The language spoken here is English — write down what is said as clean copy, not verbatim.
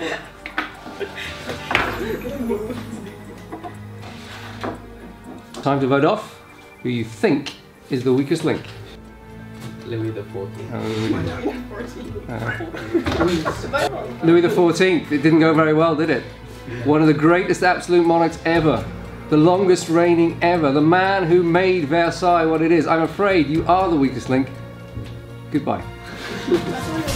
Time to vote off who you think is the weakest link. Louis the 14th. Louis the 14th. It didn't go very well, did it? One of the greatest absolute monarchs ever. The longest reigning ever. The man who made Versailles what it is. I'm afraid you are the weakest link. Goodbye.